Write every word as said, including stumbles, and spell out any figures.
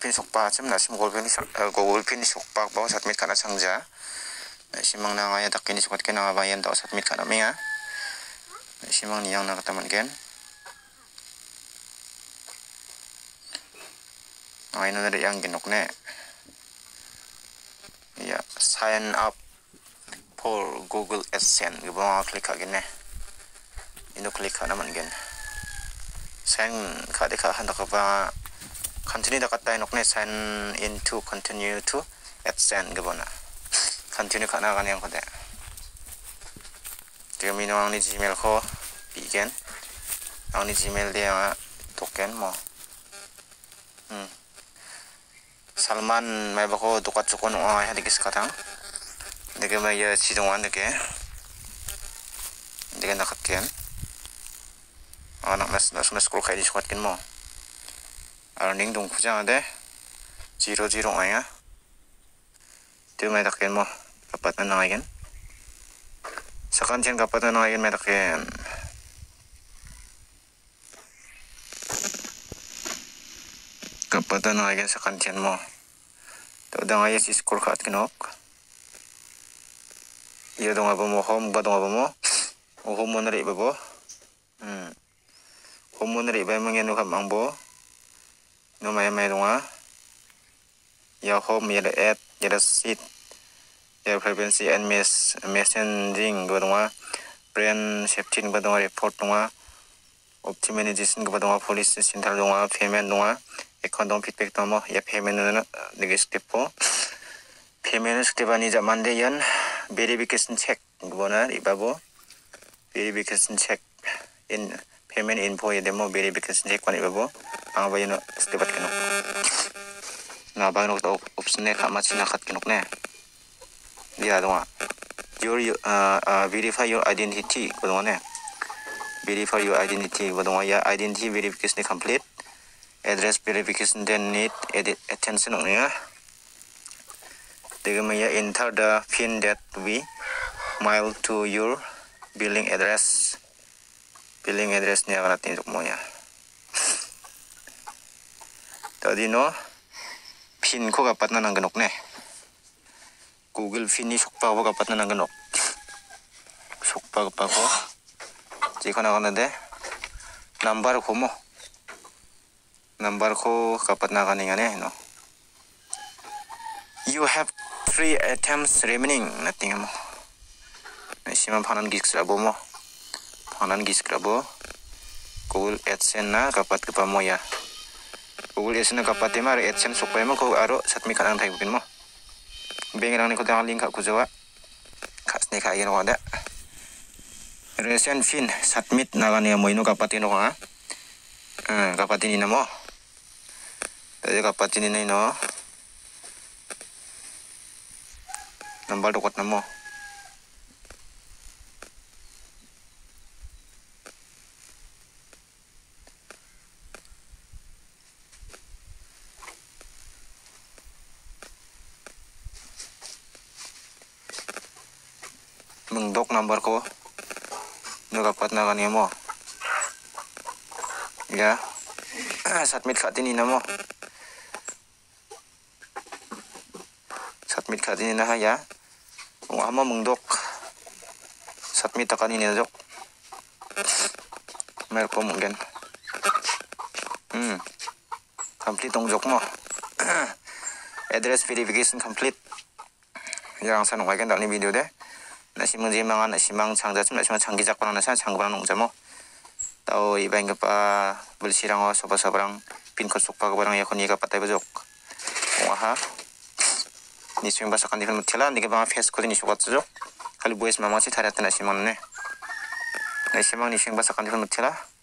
Pin sokpa sim na sim Google Pin Google Pin sokpa bawa submit kana sangja na simang na ngaya dakini sukot ken na bayan daw submit kana minga na simang niyang na kataman ken ay no na yang ginok ne ya sign up for Google AdSense gitu bawa klik agin ne ino klik kana man gen sign ka de ka handa ka ba continue da katai nok ne sign into continue to AdSense gitu na continue kana kan yang kode dia mino ang ni Gmail ko bigen ang ni Gmail dia token mo hmm Salman may bako dukat sukon o ay hadikis katang deke may sidongan deke deke nakatken anak nas nas nas scroll kay di sukatkin mo earning dong kujang ade zero zero aya tu may takken mo kapat na nangayin sakan chen kapat na nangayin may takken kapat na nangayin sakan chen mo tau dangaya si scroll kat kinok iya dong apa mo home ba dong apa mo o home mo nari ba bo hmm home mo nari ba mang yanu kam ang bo no may may dong ah ya home ya app ya seat ya privacy and mess messaging ba dong ah brand safety ba dong report dong ah optimization ba dong ah police central dong ah payment dong ah account dong feedback dong mo ya payment na nege step po payment step ani zaman de yan verification check gimana ibabo verification check in payment info ya demo verification check kan ibabo ang ba yun step at kinok na ba nok option ne kama sinakat kinok ne dia dong your uh, uh, verify your identity ko dong ne verify your identity ko dong ya identity verification complete address verification then need edit attention ya Dega maya enter the pin that we mail to your billing address. Billing address ni akan natin mo ya. Tadi no pin ko kapat na nang ganok ne. Google pin ni sukpa ko kapat na nang ganok. Sukpa pa ko. Jika na kana de number ko mo. Number ko kapat na kaninga ne no. You have three attempts remaining nothing mo nasiman panan giskrabo mo panan giskrabo Google AdSense na kapat ka mo ya Google AdSense na kapat ma AdSense sukpay mo ko aro satmi kanang taybukin mo bengang ni ko dang link ka kujawa kasne ka yen wada recent fin submit na kan ya mo ino kapatin ko ha eh kapatin ni na mo dadi kapatin ni no number dokot na mo mengdok number ko nagapat na kaniya mo ya submit katini na mo submit katini na ha ya kung ama mengdok submit ta kanina dok mer ko mungkin hmm complete tong jok mo address verification complete yang san wagen dal ni video de na simang jimangan na simang changja sim na simang changgi jakpan na sa changban nong jamo tau ibain ka pa bulsirang o soba sobrang pin ko sukpa ko barang yakon iga patay bajok waha ni swing basa kan dikal mutila ni bang face ko ni sukat jok kali boys mama si tarat na simang ne na simang ni swing basa kan dikal mutila